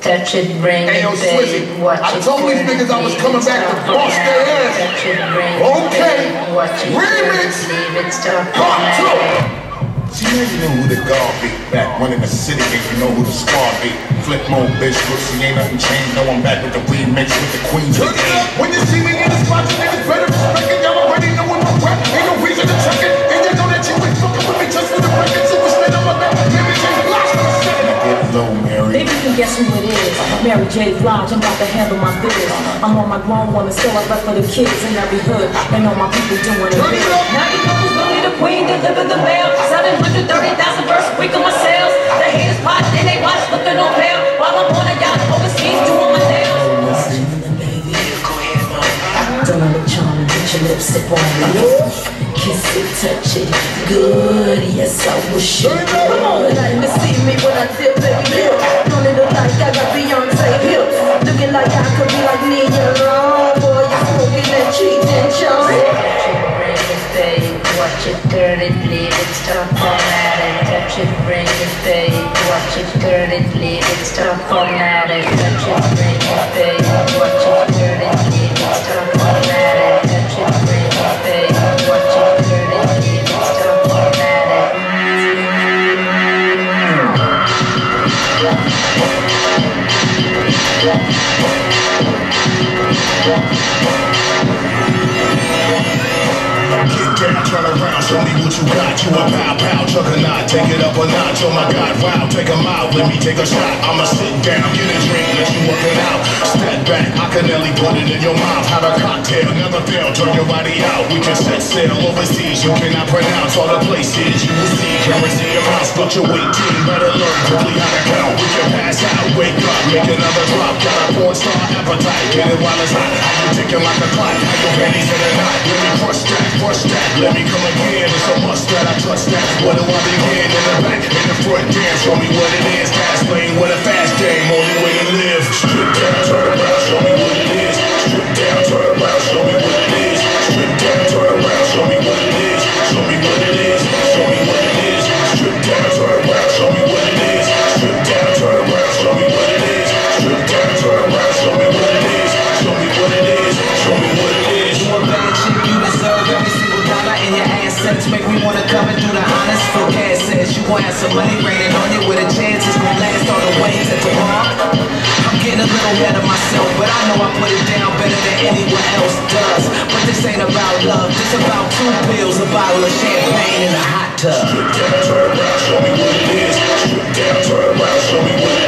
Touch it, bring it, babe. Watch it, I told these niggas I was coming back to bust their ass. Touch it, bring it, Okay. watch it, Remix. leave it, stop. Part 2. See, now you know who the guard be. Back running the city, if you know who the squad be. Flip mode, bitch, pussy, ain't nothing changed. No, I'm back with the remix with the queens. Turn it up. When you see me in the spot, you niggas better respect it. Y'all already know what my rap. Ain't no reason to check it. And you know that you ain't fucking with me just for the record. Super spin on my back. Maybe change blocks for a second. I get low, Mary. Baby, you can guess who it is. Mary J. Blige, I'm about to handle my biz. I'm on my grown woman, still I rap for the kids in every hood. And all my people doing it big. Now you know who's really the queen, deliver the mail. 730,000 first week of my sales. The haters pot, then they watch, looking on bail. While I'm on a yacht overseas doing my nails. Don't let it charm and put your lipstick on me. Kiss it, touch it, good, yes I wish you. Come on tonight to see me when I dip, baby, yeah. Don't it look like I got Beyonce hips? Looking like I could be like Nia Long. Boy, you smoking that cheating, chum. Watch it, turn it, leave it, stop, format it. Touch it, bring it, babe. Watch it, turn it, leave it, stop, format it. Touch it, bring it, babe. Watch it, turn it, leave it, stop, format it. Touch it, bring it, babe. Watch it, turn it, leave it, stop, format it. Get down, turn around, show me what you got. You a pow, juggernaut, take it up a notch. Oh my God, wow, take a mile, let me take a shot. I'ma sit down, get a drink, let you work it out. Step back, I can nearly put it in your mouth. Have a cocktail, never fail, turn your body out. We can set sail overseas, you cannot pronounce all the places. You will see, currency amounts, fluctuate. Team better learn quickly how to count. We can pass out, wake up, make another drop. Got a porn star appetite, get it while it's hot. How you ticking like a clock, how your panties in a knot. Let me crush that. Let me come again, it's a must that I trust that. What do I begin? In the back, in the front, damn, show me what it is. Fast lane with a fast game, only way to live. Strip down, turn around, show me what it is. Strip down, turn around, show me what it is. Strip down, turn around, show me what it is. Show me what it is, show me what it is. Strip down, turn around, show me what it is. Strip down, turn around, show me what it is. Strip down, turn around, show me what it is. Show me what it is, show me what it is. You a bad chick, you deserve every single dollar in your assets. Make me wanna come and do the honors for cash says. You gon' have some money raining on you with a chance it's gon' last all the way to tomorrow. I'm getting a little ahead of myself, but I know I put it down better than anyone else does. But this ain't about love, this about 2 pills, a bottle of champagne, and a hot tub. Strip down, turn around, show me what it is. Strip down, turn around, show me what it is.